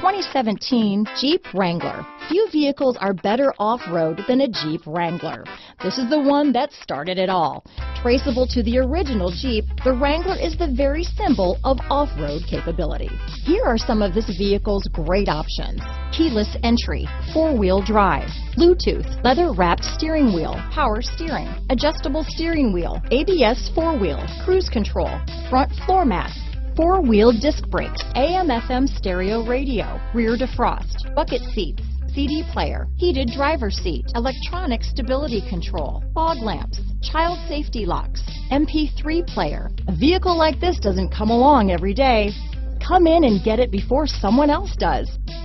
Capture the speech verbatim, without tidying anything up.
twenty seventeen Jeep Wrangler. Few vehicles are better off-road than a Jeep Wrangler. This is the one that started it all. Traceable to the original Jeep, the Wrangler is the very symbol of off-road capability. Here are some of this vehicle's great options: keyless entry, four-wheel drive, Bluetooth, leather-wrapped steering wheel, power steering, adjustable steering wheel, A B S four-wheel, cruise control, front floor mats, four-wheel disc brakes, A M F M stereo radio, rear defrost, bucket seats, C D player, heated driver's seat, electronic stability control, fog lamps, child safety locks, M P three player. A vehicle like this doesn't come along every day. Come in and get it before someone else does.